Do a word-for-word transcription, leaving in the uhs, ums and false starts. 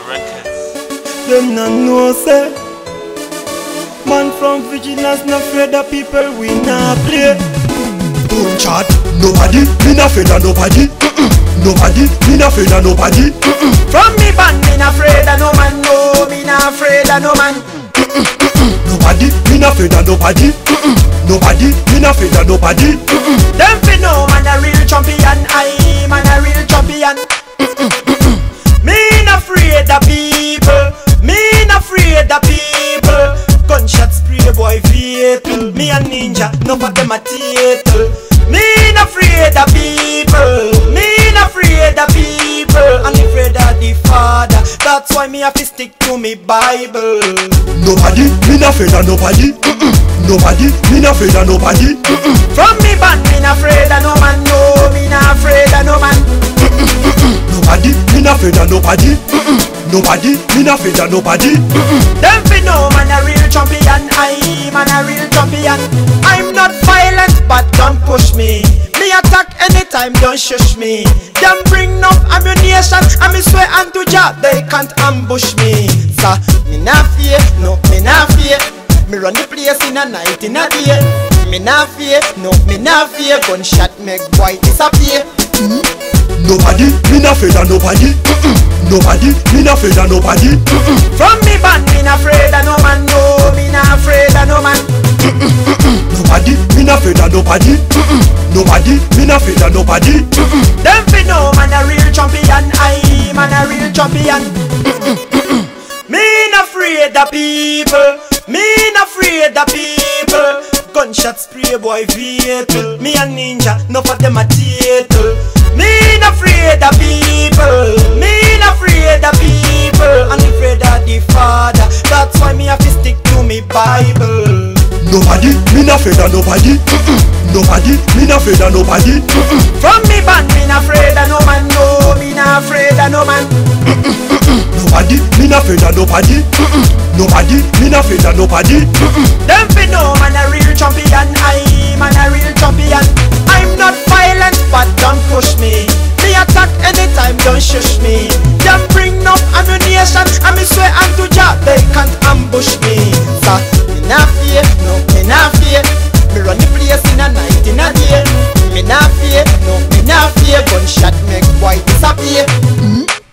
Records. Them not know say man from vigilance not afraid of people we not play. Don't chat, nobody, me not afraid of nobody. Mm-mm. Nobody, me not afraid of nobody. Mm-mm. From me band, me not afraid of no man. No, me not afraid of no man. Mm-mm. Mm-mm. Nobody, me not afraid of nobody. Mm-mm. Nobody, me not afraid of nobody. Mm-mm. Them fi know man a real champion. I man a real champion. Mm-mm. Mm-mm. Me not afraid of people. Me not afraid of people. Gunshot spray boy fatal. Me a ninja, no for them a title. Me not afraid of people. Me not afraid of people. I'm afraid of the Father. That's why me have to stick to me Bible. Nobody, me not afraid of nobody. Mm-mm. Nobody, me not afraid of nobody. Mm-mm. From me band, me not afraid of no man. No, me not afraid of no man. Mm-mm. Mm-mm. Nobody, me not afraid of nobody. Mm-mm. Nobody, me not afraid of nobody. Mm-mm. Them fi know man a real champion. I man a real champion. I'm not violent, but don't push me. Me attack anytime, don't shush me. Them bring enough ammunition, and me swear unto Jah they can't ambush me. So me not fear, no me not fear. Me run the place in a night, in a day. Me not fear, no me not fear. Gunshot make boy disappear. Mm-hmm. Nobody, me not afraid of nobody. Mm-mm. Nobody, me not afraid of nobody. Mm-mm. From me band, me not afraid of no man. No, me not afraid of no man. Mm-mm. Mm-mm. Nobody, me not afraid of nobody. Mm-mm. Nobody, me not afraid of nobody. Mm-mm. Them fi know man a real champion. I man a real champion. Mm-mm. Mm-mm. Me not afraid of people. Me not afraid of people. Gunshot spray boy fatal. Me a ninja, no for them a title. Me not afraid of people. Me not afraid of people. I'm afraid of the Father. That's why me have to stick to me Bible. Nobody, me not afraid of nobody. Mm-mm. Nobody, me not afraid of nobody. Mm-mm. From me band, me not afraid of no man. No, me not afraid of no man. Mm-mm. Mm-mm. Nobody, me not afraid of nobody. Mm-mm. Nobody, me not afraid of nobody. Mm-mm. Them fi know man a real champion. I man a real champion. I'm not violent, but don't push me. Me attack anytime, don't shush me. Them bring enough ammunition, and me swear unto Jah they can't ambush me. So me not fear, no me not fear. Me run the place in a night, in a day. Me not fear, no me not fear. Gunshot make boy disappear. Mm-hmm.